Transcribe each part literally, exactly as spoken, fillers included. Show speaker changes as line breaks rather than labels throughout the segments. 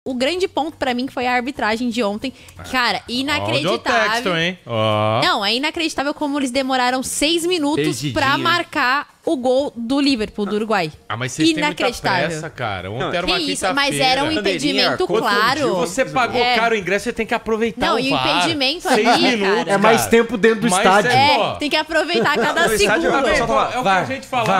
O grande ponto pra mim foi a arbitragem de ontem. Cara, inacreditável.
Ó, o John Texton, hein? Ó.
Não, é inacreditável como eles demoraram seis minutos
Perdidinho,
pra
hein?
marcar o gol do Liverpool, do Uruguai.
Ah, mas vocês têm muita
Inacreditável.
pressa, cara. Ontem
Não,
era uma
Que isso, mas
quinta-feira.
era um impedimento claro.
Se você pagou
É.
caro o ingresso, você tem que aproveitar
Não,
o
e o
V A R.
impedimento
Seis
ali,
minutos,
cara.
É mais
cara.
tempo dentro do
Mas
estádio.
é-
É,
Ó.
tem que aproveitar cada
No estádio,
segundo.
o pessoal tá lá,
É o que
vai,
a gente fala.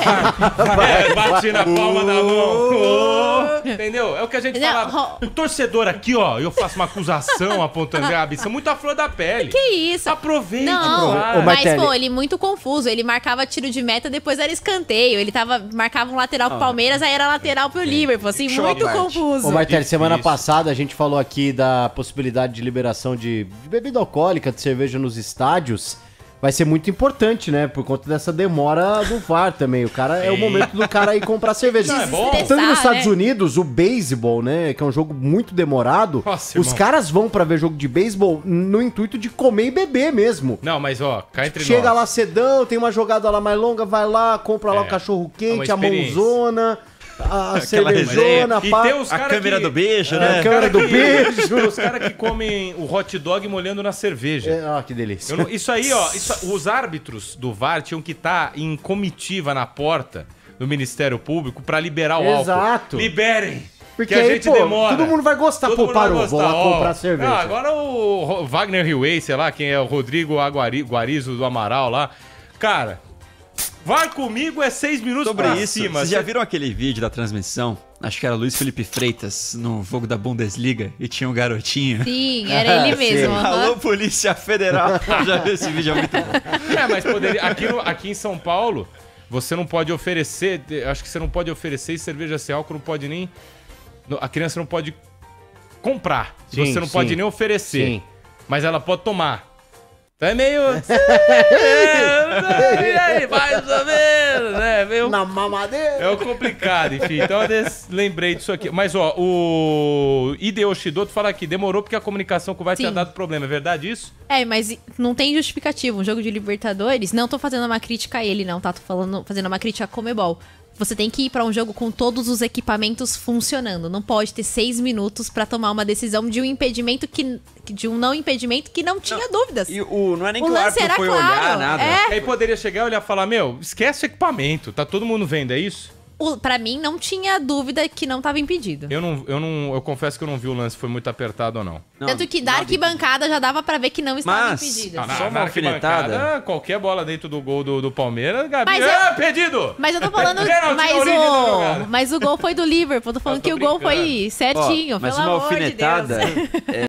É, bate na palma da mão. Oh, entendeu? É o que a gente
Não,
fala.
ro-
O torcedor aqui, ó, eu faço uma acusação apontando a Gabi, muito à flor da pele.
Que isso?
Aproveite,
Não,
cara.
Ô,
mas,
Martelli.
pô, ele muito confuso. Ele marcava tiro de meta, depois era escanteio. Ele tava, marcava um lateral pro Palmeiras, aí era lateral pro Liverpool. Assim,
Show à
muito
parte.
confuso.
Ô, Martelli, semana
Difícil.
passada a gente falou aqui da possibilidade de liberação de, de bebida alcoólica, de cerveja nos estádios. Vai ser muito importante, né? Por conta dessa demora do V A R também. O cara é o momento do cara ir comprar cerveja.
Não, é bom.
Tanto nos Estados
né?
Unidos, o beisebol, né? Que é um jogo muito demorado.
Nossa,
os
irmão.
caras vão pra ver jogo de beisebol no intuito de comer e beber mesmo.
Não, mas ó, cá entre
Chega
nós.
lá cedão, tem uma jogada lá mais longa, vai lá, compra lá
É,
o cachorro
é uma
quente, a
experiência.
mãozona, a
Aquela
cervejona,
E
pá.
tem os
A
cara
câmera
que-
do beijo,
É,
né?
a câmera do beijo.
Os caras que comem o hot dog molhando na cerveja.
É, ah, que delícia.
Eu não- isso aí, ó, isso- os árbitros do V A R tinham que estar em comitiva na porta do Ministério Público pra liberar o álcool.
Exato.
Liberem!
Porque
que a
aí,
gente
pô,
demora.
todo mundo vai gostar.
Todo
Pô,
mundo vai
parou,
gostar.
vou lá
Ó,
comprar cerveja.
ah, agora o Ro- Wagner Hillway, sei lá, quem é o Rodrigo Aguari, Guarizo do Amaral lá. Cara, vai comigo é seis minutos
Sobre
pra
isso,
cima.
vocês já viram aquele vídeo da transmissão? Acho que era Luiz Felipe Freitas no jogo da Bundesliga e tinha um garotinho.
Sim, era ele mesmo. aham.
Alô, Polícia Federal. Já viu esse vídeo? É muito bom.
É, mas poderia. Aqui, no- aqui em São Paulo, você não pode oferecer. Acho que você não pode oferecer e cerveja sem álcool, não pode nem. no- A criança não pode comprar.
Sim,
você não
sim.
pode nem oferecer.
Sim.
Mas ela pode tomar. Então é meio. é, mais ou menos, né? Meio...
Na mamadeira.
É o complicado, enfim. Então eu des- lembrei disso aqui. Mas, ó, o Hideo Shidoto fala aqui, demorou porque a comunicação com o V A R tinha
Sim.
dado problema. É verdade isso?
É, mas não tem justificativo. Um jogo de Libertadores, não tô fazendo uma crítica a ele, não, tá? Tô falando, fazendo uma crítica a Comebol. Você tem que ir pra um jogo com todos os equipamentos funcionando. Não pode ter seis minutos pra tomar uma decisão de um impedimento que. de um não impedimento que não tinha dúvidas.
E o, não é nem
O
que o
lance
árbitro
era
foi
claro,
olhar, nada.
é.
Aí poderia chegar e olhar e falar, meu, esquece o equipamento, tá todo mundo vendo, é isso?
O, pra mim, não tinha dúvida que não tava impedido.
Eu não, eu não, eu confesso que eu não vi o lance, foi muito apertado ou não.
Não,
Tanto que da
nada
arquibancada já dava pra ver que não estava
Mas-
impedido.
Ah,
assim.
na- Só uma alfinetada.
arquibancada, qualquer bola dentro do gol do, do Palmeiras, Gabi,
Mas
ah,
eu-
perdido!
Mas eu tô falando.
Pênalti
mas,
na origem da
o,
jogada.
mas o gol foi do Liverpool. Tô falando
Eu tô
que o gol
brincando.
foi certinho.
Ó, mas
pelo
uma
amor de
alfinetada
Deus.
é,